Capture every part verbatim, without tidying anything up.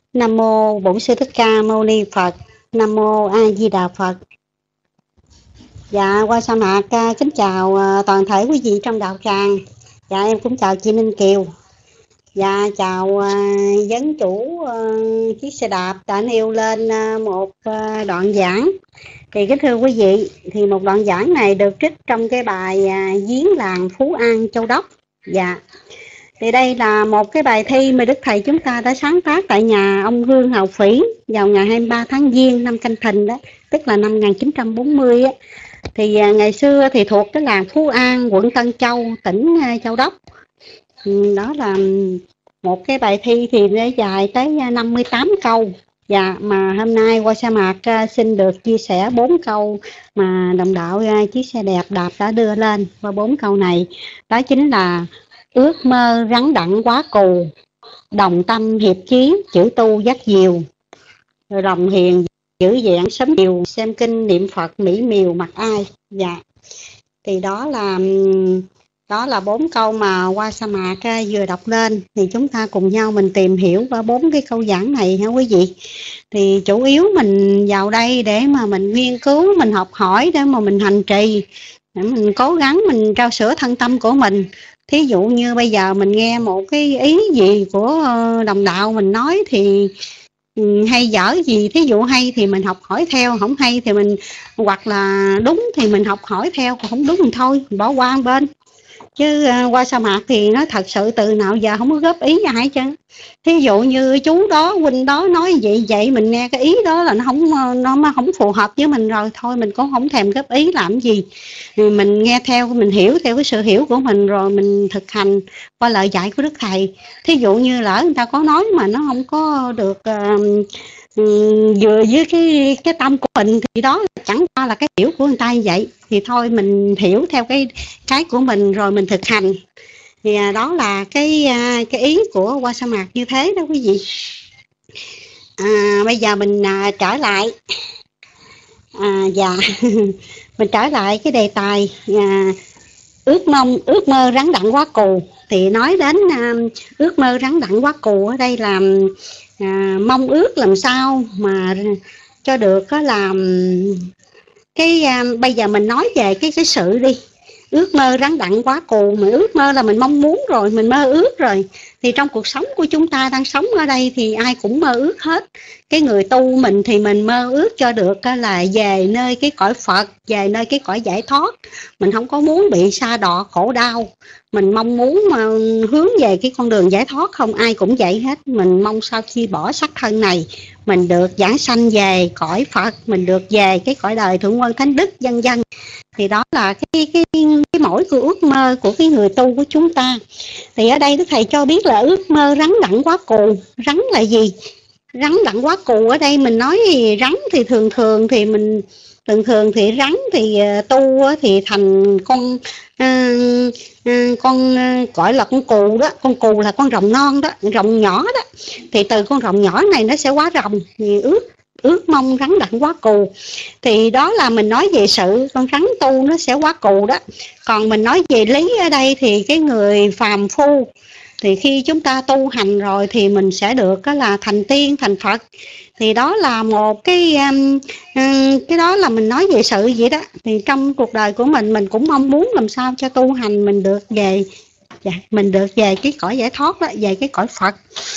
Nam mô Bổn Sư Thích Ca Mâu Ni Phật. Nam mô A Di Đà Phật. Dạ, qua sa mạc kính chào toàn thể quý vị trong đạo tràng. Dạ, em cũng chào chị Ninh Kiều. Dạ, chào uh, vấn chủ uh, chiếc xe đạp đã nêu lên uh, một uh, đoạn giảng. Thì kính thưa quý vị, thì một đoạn giảng này được trích trong cái bài uh, Giếng làng Phú An, Châu Đốc. Dạ. Thì đây là một cái bài thi mà Đức Thầy chúng ta đã sáng tác tại nhà ông Hương Hào Phỉ vào ngày hai mươi ba tháng Giêng năm Canh Thìn đó, tức là năm một nghìn chín trăm bốn mươi á. Thì à, ngày xưa thì thuộc cái làng Phú An, quận Tân Châu, tỉnh à, Châu Đốc. Ừ, đó là một cái bài thi thì nó dài tới năm mươi tám câu. Dạ, mà hôm nay qua sa mạc à, xin được chia sẻ bốn câu mà đồng đạo à, chiếc xe đẹp đạp đã đưa lên. Và bốn câu này đó chính là: ước mơ rắn đặng quá cù, đồng tâm hiệp chí chữ tu dắt diều, lòng hiền giữ vẹn sớm chiều, xem kinh niệm Phật mỹ miều mặt ai. Dạ, thì đó là đó là bốn câu mà qua sa mạc vừa đọc lên. Thì chúng ta cùng nhau mình tìm hiểu qua bốn cái câu giảng này hả quý vị. Thì chủ yếu mình vào đây để mà mình nghiên cứu, mình học hỏi, để mà mình hành trì, để mình cố gắng mình trao sửa thân tâm của mình. Thí dụ như bây giờ mình nghe một cái ý gì của đồng đạo mình nói thì hay dở gì, thí dụ hay thì mình học hỏi theo, không hay thì mình, hoặc là đúng thì mình học hỏi theo, còn không đúng thì thôi mình bỏ qua một bên. Chứ uh, qua sa mạc thì nó thật sự từ nào giờ không có góp ý ai chứ. Thí dụ như chú đó, huynh đó nói vậy vậy, mình nghe cái ý đó là nó không nó không phù hợp với mình rồi, thôi mình cũng không thèm góp ý làm gì. Thì mình nghe theo, mình hiểu theo cái sự hiểu của mình, rồi mình thực hành qua lời dạy của Đức Thầy. Thí dụ như lỡ người ta có nói mà nó không có được uh, vừa với cái cái tâm của mình thì đó chẳng qua là cái hiểu của người ta như vậy, thì thôi mình hiểu theo cái cái của mình rồi mình thực hành. Thì đó là cái cái ý của qua sa mạc như thế đó quý vị. À, bây giờ mình à, trở lại à, dạ mình trở lại cái đề tài à, ước mong ước mơ rắn đặng quá cù. Thì nói đến à, ước mơ rắn đặng quá cù ở đây là à, mong ước làm sao mà cho được có làm cái à, bây giờ mình nói về cái cái sự đi. Ước mơ rắn đặng quá cù, mà ước mơ là mình mong muốn rồi, mình mơ ước rồi. Thì trong cuộc sống của chúng ta đang sống ở đây thì ai cũng mơ ước hết. Cái người tu mình thì mình mơ ước cho được là về nơi cái cõi Phật, về nơi cái cõi giải thoát. Mình không có muốn bị sa đọa khổ đau, mình mong muốn mà hướng về cái con đường giải thoát, không ai cũng vậy hết. Mình mong sau khi bỏ xác thân này, mình được giảng sanh về cõi Phật, mình được về cái cõi đời thượng quân thánh đức vân vân. Thì đó là cái cái cái mỗi cái ước mơ của cái người tu của chúng ta. Thì ở đây Đức Thầy cho biết là ước mơ rắn đặng quá cù. Rắn là gì? Rắn đặng quá cù ở đây mình nói thì rắn thì thường thường thì mình thường thường thì rắn thì tu thì thành con uh, uh, con uh, gọi là con cù đó. Con cù là con rồng non đó, rồng nhỏ đó. Thì từ con rồng nhỏ này nó sẽ hóa rồng. Thì ước ước mong rắn đặng quá cù. Thì đó là mình nói về sự con rắn tu nó sẽ quá cù đó. Còn mình nói về lý ở đây thì cái người phàm phu, thì khi chúng ta tu hành rồi thì mình sẽ được đó là thành tiên, thành Phật. Thì đó là một cái um, cái đó là mình nói về sự vậy đó. Thì trong cuộc đời của mình mình cũng mong muốn làm sao cho tu hành mình được về mình được về cái cõi giải thoát đó, về cái cõi Phật.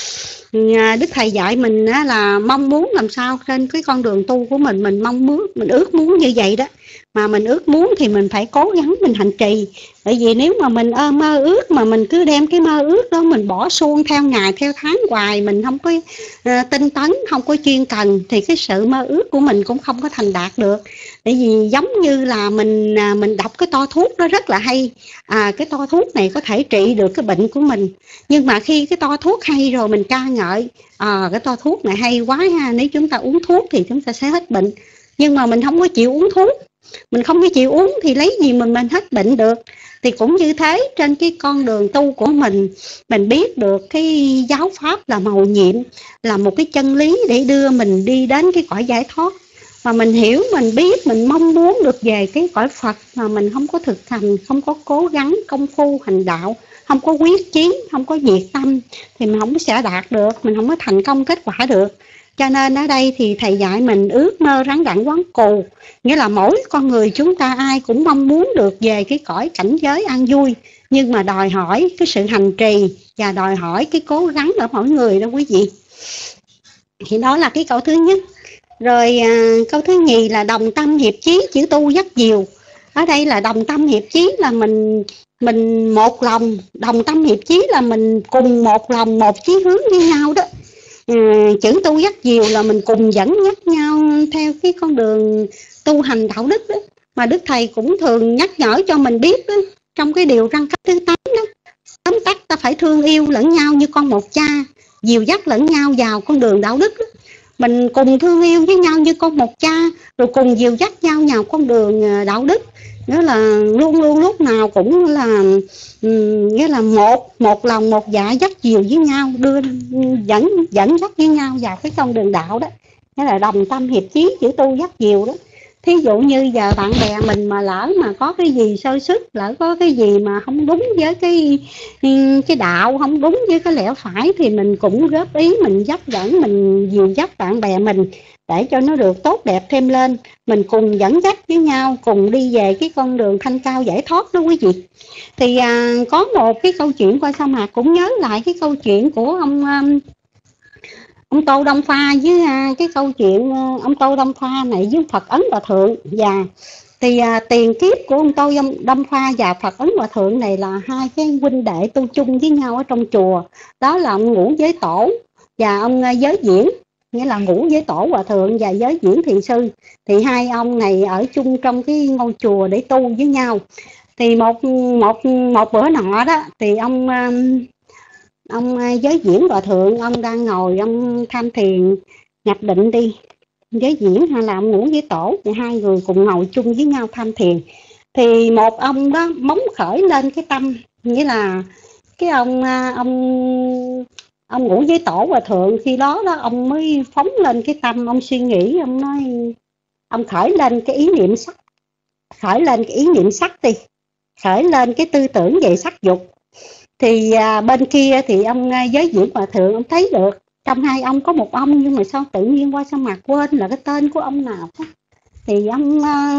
Đức Thầy dạy mình là mong muốn làm sao trên cái con đường tu của mình, mình mong muốn, mình ước muốn như vậy đó. Mà mình ước muốn thì mình phải cố gắng mình hành trì. Bởi vì nếu mà mình ơ mơ ước mà mình cứ đem cái mơ ước đó mình bỏ suông theo ngày theo tháng hoài, mình không có uh, tinh tấn, không có chuyên cần, thì cái sự mơ ước của mình cũng không có thành đạt được. Bởi vì giống như là mình uh, mình đọc cái to thuốc đó rất là hay, à, cái to thuốc này có thể trị được cái bệnh của mình. Nhưng mà khi cái to thuốc hay rồi mình ca ngợi, à, cái to thuốc này hay quá ha, nếu chúng ta uống thuốc thì chúng ta sẽ hết bệnh. Nhưng mà mình không có chịu uống thuốc, mình không có chịu uống thì lấy gì mình mình hết bệnh được. Thì cũng như thế, trên cái con đường tu của mình, mình biết được cái giáo pháp là mầu nhiệm, là một cái chân lý để đưa mình đi đến cái cõi giải thoát. Mà mình hiểu, mình biết, mình mong muốn được về cái cõi Phật mà mình không có thực hành, không có cố gắng công phu hành đạo, không có quyết chí, không có nhiệt tâm thì mình không có sẽ đạt được, mình không có thành công kết quả được. Cho nên ở đây thì thầy dạy mình ước mơ rắn đặng quán cù, nghĩa là mỗi con người chúng ta ai cũng mong muốn được về cái cõi cảnh giới an vui, nhưng mà đòi hỏi cái sự hành trì và đòi hỏi cái cố gắng ở mỗi người đó quý vị. Thì đó là cái câu thứ nhất. Rồi à, câu thứ nhì là đồng tâm hiệp chí, chữ tu dắt diều. Ở đây là đồng tâm hiệp chí là mình mình một lòng, đồng tâm hiệp chí là mình cùng một lòng, một chí hướng với nhau đó. À, chữ tu dắt diều là mình cùng dẫn dắt nhau theo cái con đường tu hành đạo đức đó. Mà Đức Thầy cũng thường nhắc nhở cho mình biết đó, trong cái điều răn cách thứ tám đó, tóm tắt ta phải thương yêu lẫn nhau như con một cha, dìu dắt lẫn nhau vào con đường đạo đức đó. Mình cùng thương yêu với nhau như con một cha, rồi cùng dìu dắt nhau vào con đường đạo đức. Nghĩa là luôn luôn lúc nào cũng là um, nghĩa là một một lòng một dạ dắt dìu với nhau, đưa dẫn dẫn dắt với nhau vào cái con đường đạo đó. Nghĩa là đồng tâm hiệp chí, chữ tu dắt dìu đó. Thí dụ như giờ bạn bè mình mà lỡ mà có cái gì sơ xuất, lỡ có cái gì mà không đúng với cái cái đạo, không đúng với cái lẽ phải, thì mình cũng góp ý, mình dắt dẫn, mình dìu dắt bạn bè mình để cho nó được tốt đẹp thêm lên. Mình cùng dẫn dắt với nhau, cùng đi về cái con đường thanh cao giải thoát đó quý vị. Thì à, có một cái câu chuyện qua sa mạc cũng nhớ lại cái câu chuyện của ông ông Tô Đông Pha với à, cái câu chuyện à, ông Tô Đông Pha này với Phật Ấn Hòa Thượng. Và thì à, tiền kiếp của ông Tô Đông Pha và Phật Ấn Hòa Thượng này là hai cái huynh đệ tu chung với nhau ở trong chùa. Đó là ông Ngũ Giới Tổ và ông à, Giới Diễn, nghĩa là Ngũ Giới Tổ Hòa Thượng và Giới Diễn Thiền Sư. Thì hai ông này ở chung trong cái ngôi chùa để tu với nhau. Thì một một một bữa nọ đó thì ông ông Giới Diễn Hòa Thượng, ông đang ngồi ông tham thiền nhập định đi, Giới Diễn hay là ông Ngũ Giới Tổ, thì hai người cùng ngồi chung với nhau tham thiền. Thì một ông đó móng khởi lên cái tâm, nghĩa là cái ông ông ông Ngũ Giới Tổ Hòa Thượng khi đó đó ông mới phóng lên cái tâm, ông suy nghĩ, ông nói, ông khởi lên cái ý niệm sắc, khởi lên cái ý niệm sắc đi, khởi lên cái tư tưởng về sắc dục. Thì à, bên kia thì ông Giới Diễn Hòa Thượng ông thấy được trong hai ông có một ông, nhưng mà sao tự nhiên qua sa mạc quên là cái tên của ông nào đó. Thì ông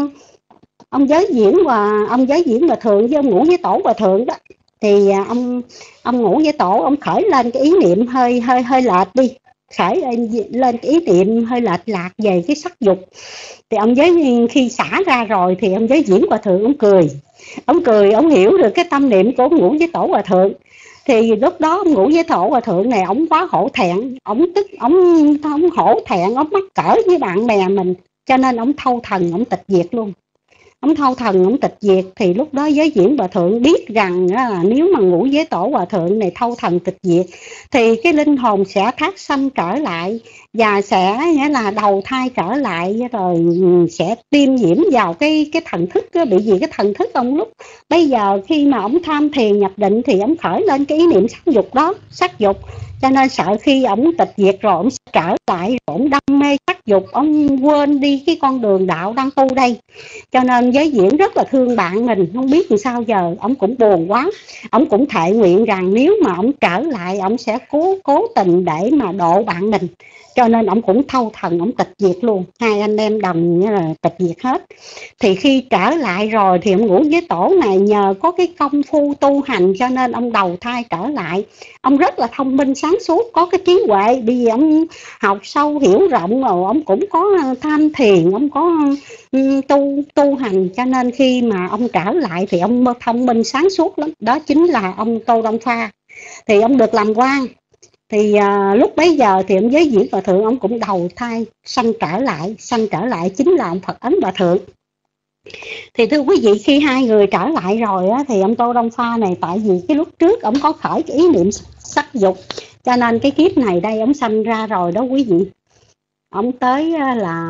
ông Giới Diễn và ông Giới Diễn Hòa Thượng với ông Ngũ Giới Tổ Hòa Thượng đó, thì à, ông ông Ngũ Giới Tổ ông khởi lên cái ý niệm hơi hơi hơi lệch đi, khởi lên cái ý niệm hơi lệch lạc về cái sắc dục. Thì ông Giới khi xả ra rồi thì ông Giới Diễn Hòa Thượng ông cười, ông cười, ông hiểu được cái tâm niệm của ông Ngũ Giới Tổ Hòa Thượng. Thì lúc đó ông Ngũ Giới Tổ Hòa Thượng này ông quá hổ thẹn, ông tức, ông ông hổ thẹn, ông mắc cỡ với bạn bè mình, cho nên ông thâu thần, ông tịch diệt luôn. Ông thâu thần, ông tịch diệt. Thì lúc đó Giới Diễn Hòa Thượng biết rằng là nếu mà Ngũ Giới Tổ Hòa Thượng này thâu thần tịch diệt thì cái linh hồn sẽ thác sanh trở lại và sẽ nghĩa là đầu thai trở lại, rồi sẽ tiêm nhiễm vào cái cái thần thức đó. Bị gì cái thần thức ông lúc bây giờ khi mà ông tham thiền nhập định thì ông khởi lên cái ý niệm sắc dục đó, sắc dục, cho nên sợ khi ông tịch diệt rồi ông sẽ trở lại, rồi ông đam mê sắc dục, ông quên đi cái con đường đạo đang tu đây. Cho nên Giới Diễn rất là thương bạn mình, không biết làm sao giờ, ông cũng buồn quá. Ông cũng thệ nguyện rằng nếu mà ông trở lại, ông sẽ cố cố tình để mà độ bạn mình. Cho nên ông cũng thâu thần, ông tịch diệt luôn, hai anh em đồng như là tịch diệt hết. Thì khi trở lại rồi thì ông Ngũ Giới Tổ này nhờ có cái công phu tu hành, cho nên ông đầu thai trở lại. Ông rất là thông minh sáng suốt, có cái trí huệ, bởi vì ông học sâu hiểu rộng rồi, ông cũng có tham thiền, ông có um, tu tu hành, cho nên khi mà ông trở lại thì ông thông minh sáng suốt lắm. Đó chính là ông Tô Đông Pha. Thì ông được làm quan. Thì à, lúc bấy giờ thì ông Giới Diễn Hòa Thượng ông cũng đầu thai sanh trở lại, sanh trở lại chính là ông Phật Ấn Hòa Thượng. Thì thưa quý vị, khi hai người trở lại rồi á, thì ông Tô Đông Pha này tại vì cái lúc trước ông có khởi cái ý niệm sắc dục, cho nên cái kiếp này đây ông sanh ra rồi đó quý vị. Ông tới là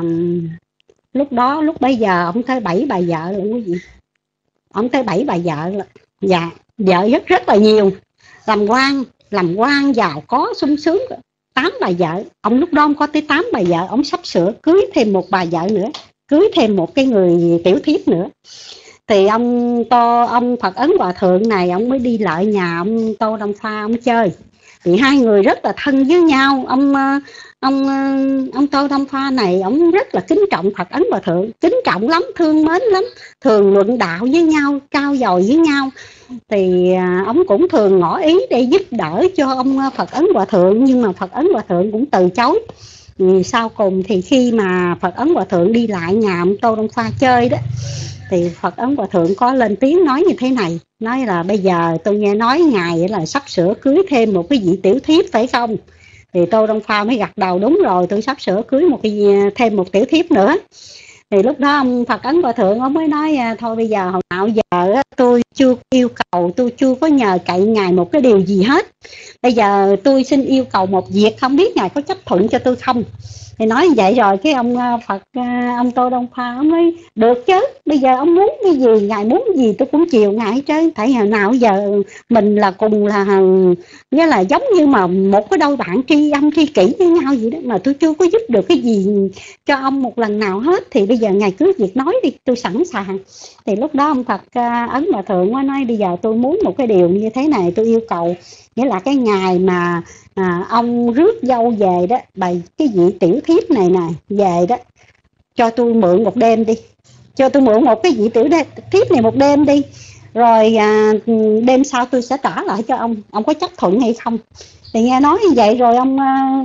lúc đó lúc bấy giờ ông tới bảy bà vợ luôn quý vị. Ông tới bảy bà vợ là dạ, vợ rất rất là nhiều, làm quan làm quan giàu có sung sướng, tám bà vợ. Ông lúc đó ông có tới tám bà vợ, ông sắp sửa cưới thêm một bà vợ nữa, cưới thêm một cái người tiểu thiếp nữa. Thì ông tô ông Phật Ấn Hòa Thượng này ông mới đi lại nhà ông Tô Đông Pha ông chơi. Thì hai người rất là thân với nhau. Ông ông ông Tô Đông Pha này ông rất là kính trọng Phật Ấn Hòa Thượng, kính trọng lắm, thương mến lắm, thường luận đạo với nhau, trao dồi với nhau. Thì ông cũng thường ngỏ ý để giúp đỡ cho ông Phật Ấn Hòa Thượng, nhưng mà Phật Ấn Hòa Thượng cũng từ chối. Thì sau cùng thì khi mà Phật Ấn Hòa Thượng đi lại nhà ông Tô Đông Pha chơi đó, thì Phật Ấn Hòa Thượng có lên tiếng nói như thế này, nói là bây giờ tôi nghe nói ngài là sắp sửa cưới thêm một cái vị tiểu thiếp phải không? Thì Tô Đông Pha mới gật đầu, đúng rồi, tôi sắp sửa cưới một cái thêm một tiểu thiếp nữa. Thì lúc đó ông Phật Ấn Hòa Thượng ông mới nói thôi bây giờ hồi nào giờ tôi chưa yêu cầu, tôi chưa có nhờ cậy ngài một cái điều gì hết. Bây giờ tôi xin yêu cầu một việc, không biết ngài có chấp thuận cho tôi không? Thì nói vậy rồi cái ông Phật ông Tô Đông Pha ông nói được chứ, bây giờ ông muốn cái gì, ngài muốn gì tôi cũng chiều ngài chứ. Tại hồi nào giờ mình là cùng là nghĩa là giống như mà một cái đôi bạn tri âm tri kỷ với nhau vậy đó, mà tôi chưa có giúp được cái gì cho ông một lần nào hết. Thì bây giờ ngài cứ việc nói đi, tôi sẵn sàng. Thì lúc đó ông Phật Ấn Hòa Thượng mới nói bây giờ tôi muốn một cái điều như thế này, tôi yêu cầu nghĩa là cái ngày mà à, ông rước dâu về đó, bài cái vị tiểu thiếp này nè về đó, cho tôi mượn một đêm đi, cho tôi mượn một cái vị tiểu thiếp này một đêm đi, rồi à, đêm sau tôi sẽ trả lại cho ông, ông có chấp thuận hay không? Thì nghe nói như vậy rồi ông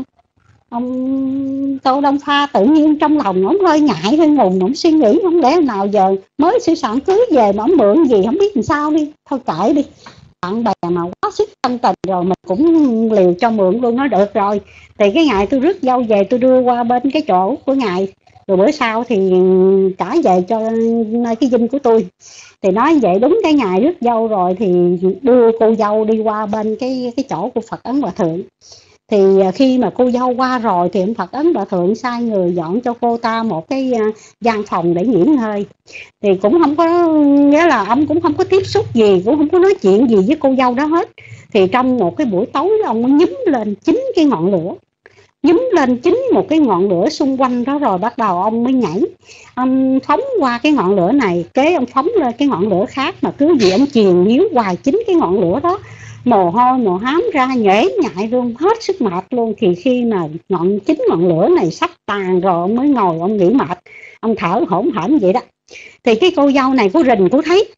ông Tô Đông Pha tự nhiên trong lòng ông hơi ngại hơi ngùng, ông suy nghĩ không lẽ nào giờ mới sửa soạn cưới về mà ông mượn gì không biết làm sao đi, thôi kệ đi, bạn bè mà quá sức tâm tình rồi mình cũng liều cho mượn luôn. Nói được rồi. Thì cái ngày tôi rước dâu về tôi đưa qua bên cái chỗ của ngài, rồi bữa sau thì trả về cho nơi cái dinh của tôi. Thì nói vậy đúng cái ngày rước dâu rồi thì đưa cô dâu đi qua bên cái cái chỗ của Phật Ấn Hòa Thượng. Thì khi mà cô dâu qua rồi thì ông Phật Ấn Hòa Thượng sai người dọn cho cô ta một cái gian phòng để nghỉ ngơi. Thì cũng không có, nghĩa là ông cũng không có tiếp xúc gì, cũng không có nói chuyện gì với cô dâu đó hết. Thì trong một cái buổi tối ông mới nhúm lên chín cái ngọn lửa, nhúm lên chín một cái ngọn lửa xung quanh đó, rồi bắt đầu ông mới nhảy, ông phóng qua cái ngọn lửa này, kế ông phóng lên cái ngọn lửa khác, mà cứ gì ông chuyền níu hoài chín cái ngọn lửa đó, mồ hôi mồ hám ra nhễ nhại luôn, hết sức mệt luôn. Thì khi mà ngọn chín ngọn lửa này sắp tàn rồi ông mới ngồi ông nghỉ mệt, ông thở hổn hển vậy đó. Thì cái cô dâu này cô rình cô thấy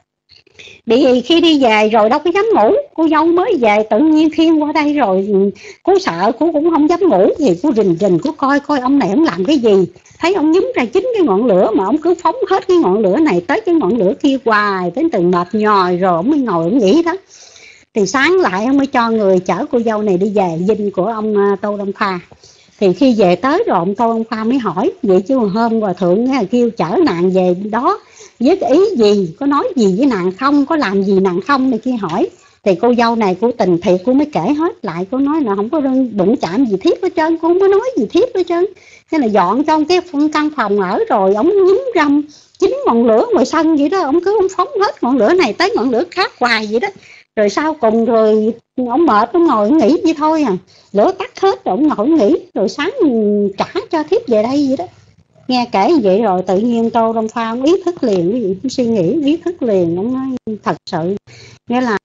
bị khi đi về rồi đâu có dám ngủ, cô dâu mới về tự nhiên khiêng qua đây rồi cô sợ, cô cũng không dám ngủ gì, cô rình rình cô coi coi ông này ông làm cái gì. Thấy ông nhúm ra chín cái ngọn lửa mà ông cứ phóng hết cái ngọn lửa này tới cái ngọn lửa kia hoài, đến từng mệt nhòi rồi ông mới ngồi ông nghỉ đó. Thì sáng lại ông mới cho người chở cô dâu này đi về dinh của ông Tô Đông Pha. Thì khi về tới rồi ông Tô Đông Pha mới hỏi vậy chứ hôm Hòa Thượng kêu chở nàng về đó với cái ý gì, có nói gì với nàng không, có làm gì nàng không này kia hỏi. Thì cô dâu này cô tình thiệt, cô mới kể hết lại, cô nói là không có đụng chạm gì thiếp hết trơn, cô không có nói gì thiếp hết trơn. Thế là dọn trong cái căn phòng ở rồi ông nhúm râm chín ngọn lửa ngoài sân vậy đó, ông cứ ông phóng hết ngọn lửa này tới ngọn lửa khác hoài vậy đó. Rồi sau cùng rồi ông mệt ông ngồi nghỉ vậy thôi à, lửa tắt hết rồi ông ngồi nghỉ, rồi sáng trả cho thiếp về đây vậy đó. Nghe kể vậy rồi tự nhiên Tô Đông Pha ông ý thức liền, cái gì cũng suy nghĩ ý thức liền. Ông nói thật sự nghĩa là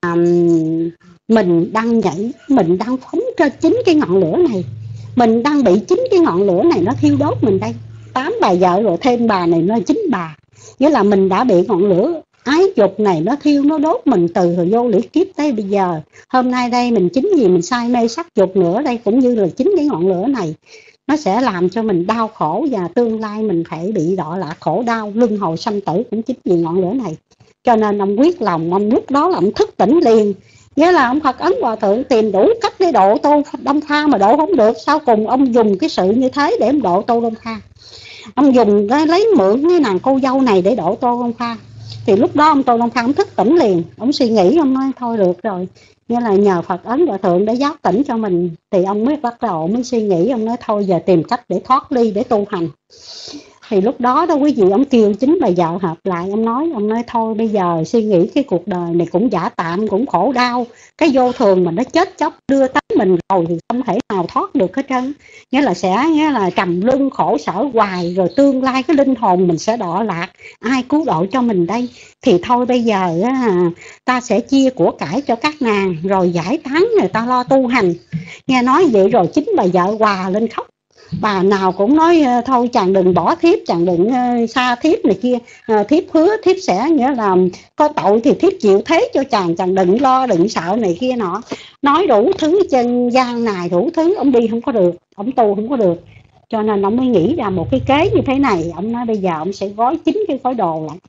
mình đang nhảy, mình đang phóng cho chính cái ngọn lửa này, mình đang bị chính cái ngọn lửa này nó thiêu đốt mình đây. Tám bà vợ rồi thêm bà này nó chín bà, nghĩa là mình đã bị ngọn lửa ái dục này nó thiêu nó đốt mình từ hồi vô lý kiếp tới bây giờ. Hôm nay đây mình chính vì mình say mê sắc dục nữa đây, cũng như là chính cái ngọn lửa này nó sẽ làm cho mình đau khổ, và tương lai mình phải bị đọa lạc khổ đau luân hồi sanh tử cũng chính vì ngọn lửa này. Cho nên ông quyết lòng, ông lúc đó là ông thức tỉnh liền. Nghĩa là ông Phật Ấn Hòa Thượng tìm đủ cách để độ Tô Đông Pha mà độ không được, sau cùng ông dùng cái sự như thế để ông độ Tô Đông Pha. Ông dùng cái lấy mượn cái nàng cô dâu này để độ Tô Đông Pha. Thì lúc đó ông Tô Đông Pha ông thức tỉnh liền, ông suy nghĩ, ông nói thôi được rồi, nghĩa là nhờ Phật Ấn Hòa Thượng để giác tỉnh cho mình. Thì ông mới bắt đầu mới suy nghĩ, ông nói thôi giờ tìm cách để thoát ly để tu hành. Thì lúc đó đó quý vị, ông kêu chính bà vợ hợp lại, ông nói ông nói thôi bây giờ suy nghĩ cái cuộc đời này cũng giả tạm, cũng khổ đau, cái vô thường mà nó chết chóc đưa tới mình rồi thì không thể nào thoát được hết trơn. Nghĩa là sẽ nghĩa là trầm luân khổ sở hoài, rồi tương lai cái linh hồn mình sẽ đọa lạc, ai cứu độ cho mình đây? Thì thôi bây giờ á, ta sẽ chia của cải cho các nàng rồi giải tán, người ta lo tu hành. Nghe nói vậy rồi chính bà vợ hòa lên khóc, bà nào cũng nói thôi chàng đừng bỏ thiếp, chàng đừng uh, xa thiếp này kia, uh, thiếp hứa thiếp sẽ nghĩa là có tội thì thiếp chịu thế cho chàng, chàng đừng lo đừng sợ này kia nọ, nói đủ thứ trên gian này đủ thứ. Ông đi không có được, ông tu không có được, cho nên ông mới nghĩ ra một cái kế như thế này. Ông nói bây giờ ông sẽ gói chín cái gói đồ lại,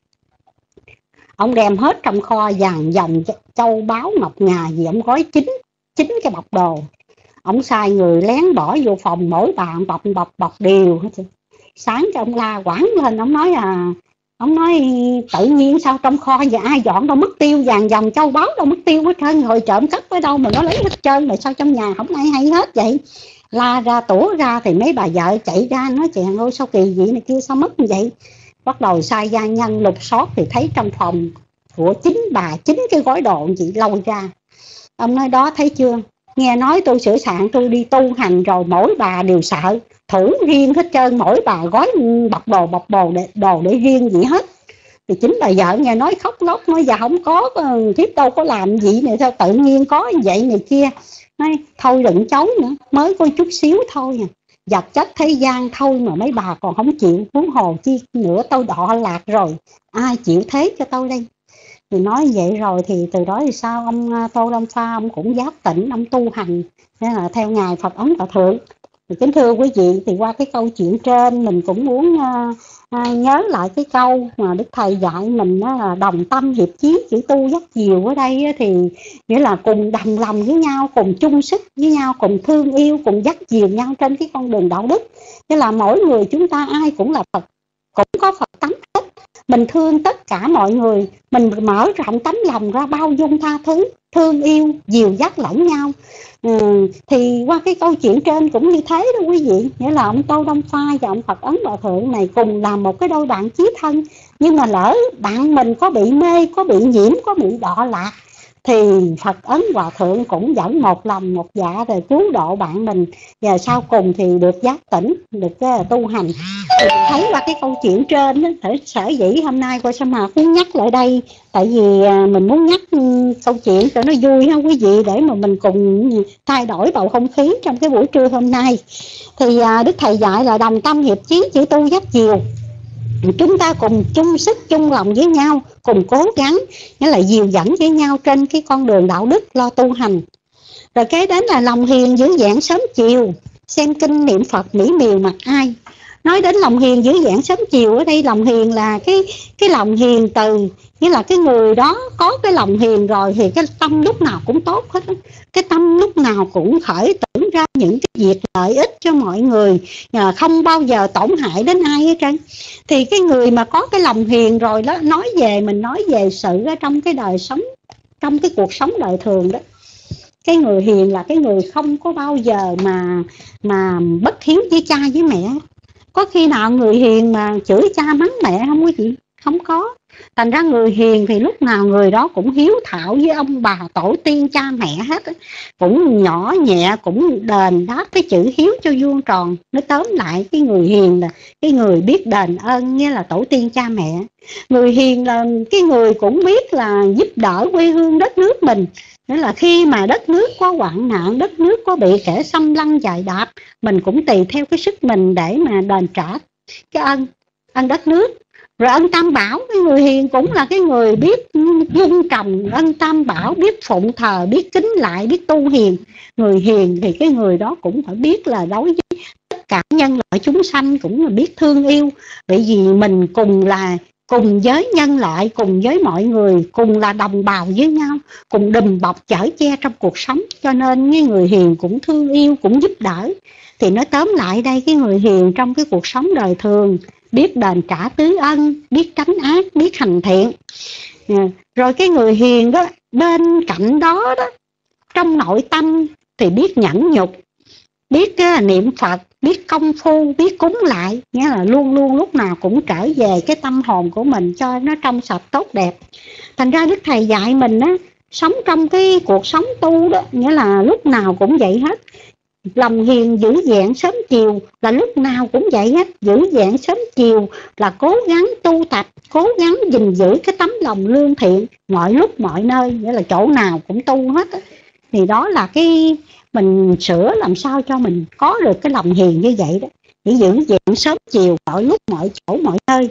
ông đem hết trong kho vàng dòng châu báu ngọc ngà gì, ông gói chín chín cái bọc đồ. Ông sai người lén bỏ vô phòng mỗi bạn bọc bọc bọc đều. Sáng cho ông la quảng lên, ông nói à ông nói tự nhiên sao trong kho giờ ai dọn đâu mất tiêu, vàng dòng châu báu đâu mất tiêu hết trơn, rồi trộm cắp ở đâu mà nó lấy hết trơn, mà sao trong nhà không ai hay hết vậy? La ra tủa ra thì mấy bà vợ chạy ra nói chàng ơi sao kỳ vậy này kia, sao mất như vậy? Bắt đầu sai gia nhân lục soát thì thấy trong phòng của chính bà chính cái gói đồ chị lôi ra. Ông nói đó thấy chưa, nghe nói tôi sửa soạn tôi đi tu hành rồi mỗi bà đều sợ, thủ riêng hết trơn, mỗi bà gói bọc đồ bọc đồ để, đồ để riêng vậy hết. Thì chính bà vợ nghe nói khóc lóc, nói dạ không có, thiếp đâu có làm gì này, sao tự nhiên có vậy này kia. Nói thôi đừng chối nữa, mới có chút xíu thôi à, vật chất thế gian thôi mà mấy bà còn không chịu, huống hồ chi nữa tôi đọa lạc rồi, ai chịu thế cho tôi đây? Thì nói vậy rồi thì từ đó thì sao ông Tô Lâm Pha ông cũng giác tỉnh, ông tu hành nên là theo ngài Phật Ấn Hòa Thượng. Thì kính thưa quý vị, thì qua cái câu chuyện trên mình cũng muốn uh, uh, nhớ lại cái câu mà Đức Thầy dạy mình đó là đồng tâm hiệp chí. Chữ tu dắt diều ở đây thì nghĩa là cùng đồng lòng với nhau, cùng chung sức với nhau, cùng thương yêu, cùng dắt diều nhau trên cái con đường đạo đức. Nghĩa là mỗi người chúng ta ai cũng là Phật, cũng có Phật tánh hết. Mình thương tất cả mọi người, mình mở rộng tấm lòng ra, bao dung tha thứ, thương yêu, dìu dắt lẫn nhau. Ừ, thì qua cái câu chuyện trên cũng như thế đó quý vị. Nghĩa là ông Tô Đông Pha và ông Phật Ấn Hòa Thượng này cùng là một cái đôi bạn chí thân. Nhưng mà lỡ bạn mình có bị mê, có bị nhiễm, có bị đọa lạc, thì Phật Ấn Hòa Thượng cũng vẫn một lòng một dạ rồi cứu độ bạn mình, và sau cùng thì được giác tỉnh, được uh, tu hành. Thì thấy qua cái câu chuyện trên đó, sở dĩ hôm nay cô Sa Mạc muốn nhắc lại đây, tại vì uh, mình muốn nhắc um, câu chuyện cho nó vui ha quý vị, để mà mình cùng thay đổi bầu không khí trong cái buổi trưa hôm nay. Thì uh, Đức Thầy dạy là đồng tâm hiệp chí, chữ tu dắt diều. Chúng ta cùng chung sức chung lòng với nhau, cùng cố gắng, nghĩa là dìu dẫn với nhau trên cái con đường đạo đức lo tu hành. Rồi cái đến là lòng hiền giữ dạng sớm chiều, xem kinh niệm Phật mỹ miều mặt ai. Nói đến lòng hiền giữ dạng sớm chiều ở đây, lòng hiền là cái cái lòng hiền từ, nghĩa là cái người đó có cái lòng hiền rồi thì cái tâm lúc nào cũng tốt hết. Cái tâm lúc nào cũng khởi tưởng ra những cái việc lợi ích cho mọi người, không bao giờ tổn hại đến ai hết trơn. Thì cái người mà có cái lòng hiền rồi đó, nói về mình nói về sự ở trong cái đời sống, trong cái cuộc sống đời thường đó, cái người hiền là cái người không có bao giờ mà mà bất hiếu với cha với mẹ. Có khi nào người hiền mà chửi cha mắng mẹ không quý vị? Không có. Thành ra người hiền thì lúc nào người đó cũng hiếu thảo với ông bà tổ tiên cha mẹ hết, cũng nhỏ nhẹ, cũng đền đáp cái chữ hiếu cho vuông tròn. Nó tóm lại cái người hiền là cái người biết đền ơn, nghĩa là tổ tiên cha mẹ. Người hiền là cái người cũng biết là giúp đỡ quê hương đất nước mình. Nghĩa là khi mà đất nước có hoạn nạn, đất nước có bị kẻ xâm lăng dày đạp, mình cũng tùy theo cái sức mình để mà đền trả cái ân ân đất nước. Rồi ân Tam Bảo, cái người hiền cũng là cái người biết vun trồng ân Tam Bảo, biết phụng thờ, biết kính lại, biết tu hiền. Người hiền thì cái người đó cũng phải biết là đối với tất cả nhân loại chúng sanh cũng là biết thương yêu. Bởi vì mình cùng là cùng với nhân loại, cùng với mọi người, cùng là đồng bào với nhau, cùng đùm bọc chở che trong cuộc sống. Cho nên cái người hiền cũng thương yêu, cũng giúp đỡ. Thì nói tóm lại đây, cái người hiền trong cái cuộc sống đời thường biết đền trả tứ ân, biết tránh ác, biết hành thiện. Rồi cái người hiền đó, bên cạnh đó đó, trong nội tâm thì biết nhẫn nhục, biết uh, niệm Phật, biết công phu, biết cúng lại, nghĩa là luôn luôn lúc nào cũng trở về cái tâm hồn của mình cho nó trong sạch tốt đẹp. Thành ra Đức Thầy dạy mình á, sống trong cái cuộc sống tu đó, nghĩa là lúc nào cũng vậy hết. Lòng hiền giữ vẹn sớm chiều là lúc nào cũng vậy hết. Giữ vẹn sớm chiều là cố gắng tu tập, cố gắng gìn giữ cái tấm lòng lương thiện mọi lúc mọi nơi, nghĩa là chỗ nào cũng tu hết. Thì đó là cái mình sửa làm sao cho mình có được cái lòng hiền như vậy đó. Chỉ giữ vẹn sớm chiều mọi lúc mọi chỗ mọi nơi.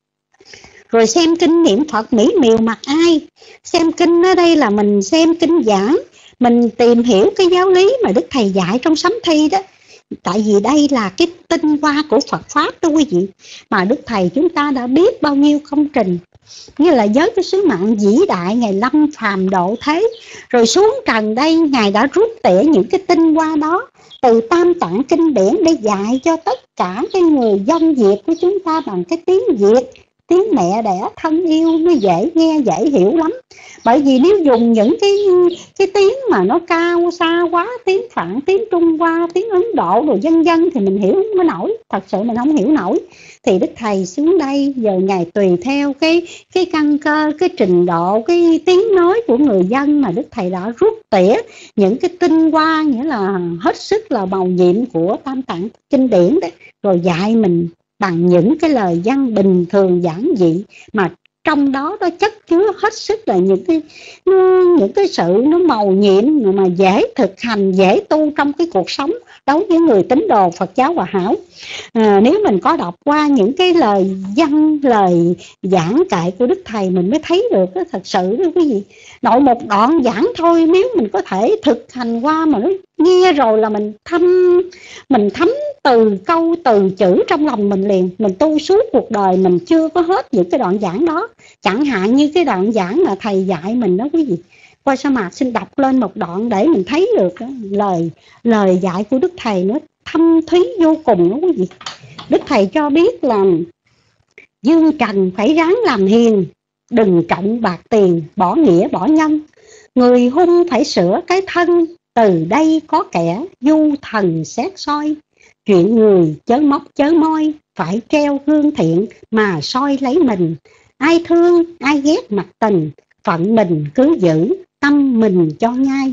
Rồi xem kinh niệm Phật mỹ miều mặt ai. Xem kinh ở đây là mình xem kinh giảng, mình tìm hiểu cái giáo lý mà Đức Thầy dạy trong sấm thi đó. Tại vì đây là cái tinh hoa của Phật Pháp đó quý vị. Mà Đức Thầy chúng ta đã biết bao nhiêu công trình. Như là với cái sứ mạng vĩ đại Ngài lâm phàm độ thế, rồi xuống trần đây Ngài đã rút tỉa những cái tinh hoa đó từ tam tạng kinh điển để dạy cho tất cả cái người dân Việt của chúng ta bằng cái tiếng Việt, tiếng mẹ đẻ thân yêu, nó dễ nghe dễ hiểu lắm. Bởi vì nếu dùng những cái cái tiếng mà nó cao xa quá, tiếng Phạn, tiếng Trung Hoa, tiếng Ấn Độ rồi dân dân thì mình hiểu không có nổi, thật sự mình không hiểu nổi. Thì Đức Thầy xuống đây giờ Ngài tùy theo cái cái căn cơ, cái trình độ, cái tiếng nói của người dân mà Đức Thầy đã rút tỉa những cái tinh hoa, nghĩa là hết sức là màu nhiệm của tam tạng kinh điển đấy, rồi dạy mình bằng những cái lời văn bình thường giản dị mà trong đó nó chất chứa hết sức là những cái nó, những cái sự nó màu nhiệm mà dễ thực hành, dễ tu trong cái cuộc sống đối với người tín đồ Phật giáo Hòa Hảo. À, nếu mình có đọc qua những cái lời văn, lời giảng kệ của Đức Thầy mình mới thấy được đó, thật sự đó quý vị. Nội một đoạn giảng thôi, nếu mình có thể thực hành qua mà nó nghe rồi là mình thâm mình thấm từ câu từ chữ trong lòng mình liền. Mình tu suốt cuộc đời mình chưa có hết những cái đoạn giảng đó. Chẳng hạn như cái đoạn giảng mà Thầy dạy mình đó quý vị. Qua sa mạc xin đọc lên một đoạn để mình thấy được đó, lời lời dạy của Đức Thầy nó thâm thúy vô cùng đó quý vị. Đức Thầy cho biết là dương trần phải ráng làm hiền, đừng trọng bạc tiền, bỏ nghĩa bỏ nhân. Người hung phải sửa cái thân, từ đây có kẻ du thần xét soi. Chuyện người chớ móc chớ môi, phải treo gương thiện mà soi lấy mình. Ai thương ai ghét mặt tình, phận mình cứ giữ, tâm mình cho ngay.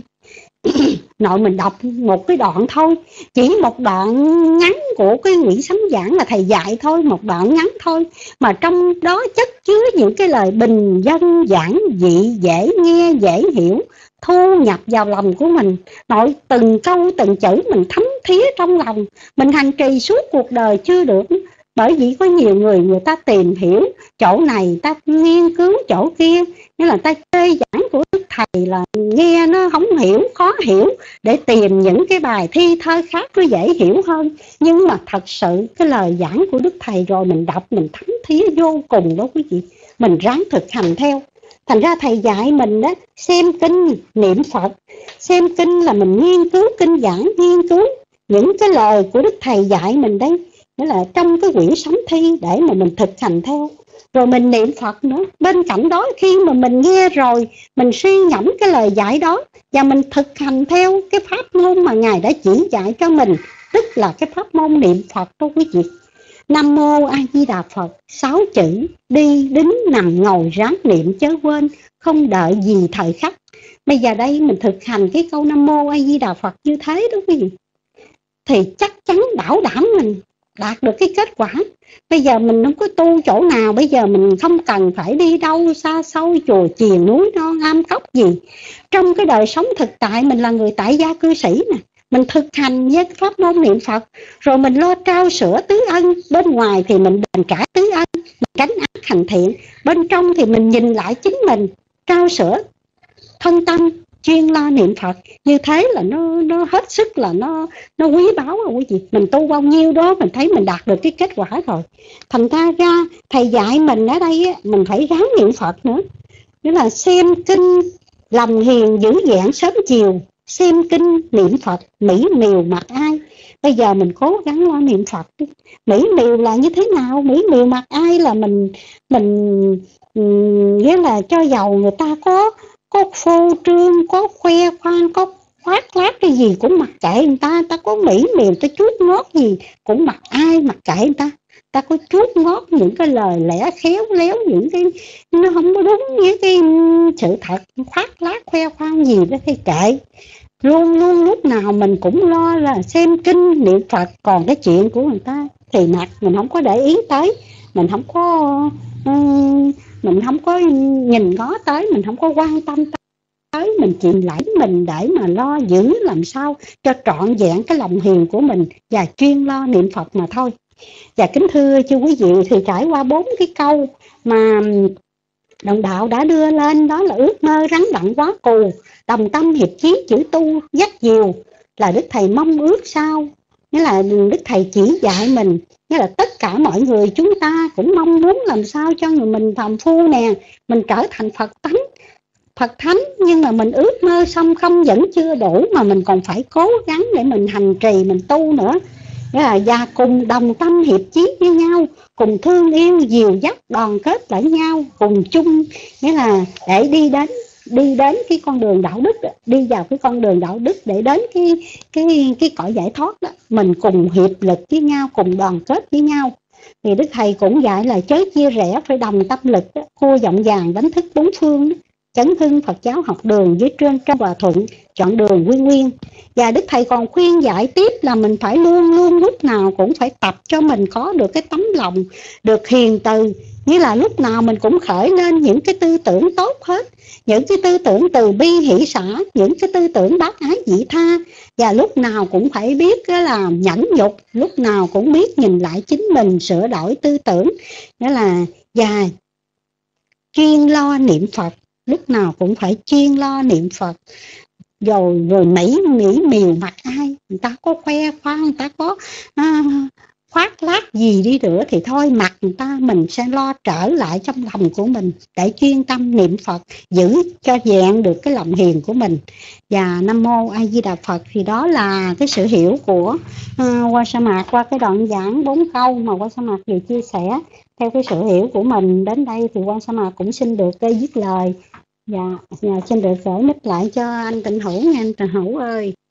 Nội mình đọc một cái đoạn thôi, chỉ một đoạn ngắn của cái Nguyễn Sấm giảng là Thầy dạy thôi, một đoạn ngắn thôi, mà trong đó chất chứa những cái lời bình dân giản dị, dễ nghe dễ hiểu, thu nhập vào lòng của mình. Nội từng câu từng chữ mình thấm thía trong lòng, mình hành trì suốt cuộc đời chưa được. Bởi vì có nhiều người người ta tìm hiểu chỗ này, ta nghiên cứu chỗ kia, nên là ta chơi giảng của Đức Thầy là nghe nó không hiểu, khó hiểu, để tìm những cái bài thi thơ khác nó dễ hiểu hơn. Nhưng mà thật sự cái lời giảng của Đức Thầy rồi mình đọc mình thấm thía vô cùng đó quý vị. Mình ráng thực hành theo. Thành ra Thầy dạy mình đó, xem kinh niệm Phật, xem kinh là mình nghiên cứu kinh giảng, nghiên cứu những cái lời của Đức Thầy dạy mình đây. Nghĩa là trong cái quyển sấm thi để mà mình thực hành theo. Rồi mình niệm Phật nữa. Bên cạnh đó khi mà mình nghe rồi, mình suy ngẫm cái lời dạy đó và mình thực hành theo cái pháp môn mà Ngài đã chỉ dạy cho mình, tức là cái pháp môn niệm Phật đó quý vị. Nam mô A Di Đà Phật, sáu chữ đi đứng nằm ngồi ráng niệm chớ quên, không đợi gì thời khắc. Bây giờ đây mình thực hành cái câu Nam mô A Di Đà Phật như thế đó quý vị, thì chắc chắn bảo đảm mình đạt được cái kết quả. Bây giờ mình không có tu chỗ nào, bây giờ mình không cần phải đi đâu xa xôi chùa chiền núi non am cốc gì. Trong cái đời sống thực tại mình là người tại gia cư sĩ nè, mình thực hành với pháp môn niệm Phật, rồi mình lo trao sữa tứ ân. Bên ngoài thì mình đền trả tứ ân, mình tránh ác hành thiện. Bên trong thì mình nhìn lại chính mình, trao sữa thân tâm, chuyên lo niệm Phật. Như thế là nó nó hết sức là nó nó quý báu rồi quý vị. Mình tu bao nhiêu đó mình thấy mình đạt được cái kết quả rồi. Thành ra ra Thầy dạy mình ở đây á, mình phải ráng niệm Phật nữa. Nghĩa là xem kinh lòng hiền giữ vẹn sớm chiều, xem kinh niệm Phật mỹ miều mặt ai. Bây giờ mình cố gắng lo niệm Phật đi. Mỹ miều là như thế nào? Mỹ miều mặt ai là mình mình nghĩa là cho giàu người ta có có phô trương, có khoe khoang, có khoác lác cái gì cũng mặc kệ người ta, ta có mỹ miều ta chuốt ngót gì cũng mặc, ai mặc kệ người ta, ta có chuốt ngót những cái lời lẽ khéo léo, những cái nó không có đúng với cái sự thật, khoác lác khoe khoang gì đó thì kệ. Luôn luôn lúc nào mình cũng lo là xem kinh niệm Phật, còn cái chuyện của người ta thì mặc mình không có để ý tới, mình không có um, mình không có nhìn ngó tới, mình không có quan tâm tới, mình chìm lại mình để mà lo giữ làm sao cho trọn vẹn cái lòng hiền của mình và chuyên lo niệm Phật mà thôi. Và kính thưa chư quý vị, thì trải qua bốn cái câu mà đồng đạo đã đưa lên, đó là ước mơ rắn đặng quá cù, đồng tâm hiệp chí chữ tu dắt diều, là Đức Thầy mong ước sao, nghĩa là Đức Thầy chỉ dạy mình, nghĩa là tất cả mọi người chúng ta cũng mong muốn làm sao cho người mình phàm phu nè, mình trở thành Phật tánh, Phật thánh, nhưng mà mình ước mơ xong không vẫn chưa đủ, mà mình còn phải cố gắng để mình hành trì, mình tu nữa. Và cùng đồng tâm hiệp chí với nhau, cùng thương yêu dìu dắt đoàn kết lẫn nhau, cùng chung, nghĩa là để đi đến đi đến cái con đường đạo đức, đi vào cái con đường đạo đức để đến cái cái cái cõi giải thoát đó, mình cùng hiệp lực với nhau, cùng đoàn kết với nhau. Thì Đức Thầy cũng dạy là chớ chia rẽ, phải đồng tâm lực, khua giọng vàng đánh thức bốn phương, chấn hưng Phật giáo học đường với trên trong hòa thuận, chọn đường quy nguyên. Và Đức Thầy còn khuyên dạy tiếp là mình phải luôn luôn lúc nào cũng phải tập cho mình có được cái tấm lòng, được hiền từ, nghĩa là lúc nào mình cũng khởi lên những cái tư tưởng tốt hết, những cái tư tưởng từ bi hỷ xả, những cái tư tưởng bác ái vị tha, và lúc nào cũng phải biết là nhẫn nhục, lúc nào cũng biết nhìn lại chính mình, sửa đổi tư tưởng, nghĩa là và chuyên lo niệm Phật, lúc nào cũng phải chuyên lo niệm Phật. Rồi rồi mỹ mỹ miều mặt ai, người ta có khoe khoang, người ta có à, khoác lác gì đi nữa thì thôi, mặt người ta, mình sẽ lo trở lại trong lòng của mình để chuyên tâm niệm Phật, giữ cho vẹn được cái lòng hiền của mình. Và Nam Mô A Di Đà Phật. Thì đó là cái sự hiểu của uh, Quan Sa Mạc qua cái đoạn giảng bốn câu mà Quan Sa Mạc vừa chia sẻ. Theo cái sự hiểu của mình đến đây thì Quan Sa Mạc cũng xin được uh, dứt lời. Dạ, dạ, xin được gửi mic lại cho anh Tịnh Hữu nha, anh Tịnh Hữu ơi.